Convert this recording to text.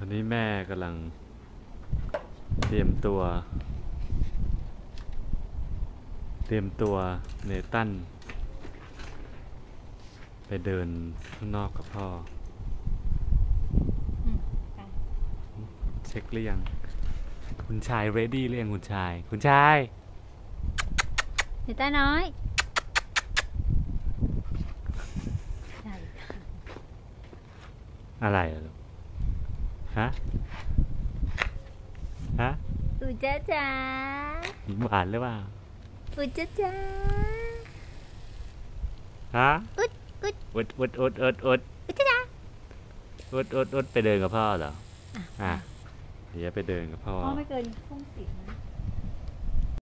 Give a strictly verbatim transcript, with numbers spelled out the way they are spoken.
อนนี้แม่กำลังเตรียมตัวเตรียมตัวเนตันไปเดินข้างนอกกับพ่อเช็คหรือยังคุณชายเรดี้หรือยังคุณชายคุณชายเนต้าน้อยอะไรอะลูกฮะฮะอุจ้าจ้ายิ้มหวานหรือเปล่าอุจ้าจ้าฮะอุดอุดอุดอุดอุดอุดอุดอุจ้าจ้าอุดอุดอุดไปเดินกับพ่อเหรออ่ะเดี๋ยวไปเดินกับพ่อพ่อไม่เกินทุ่มสิบนะ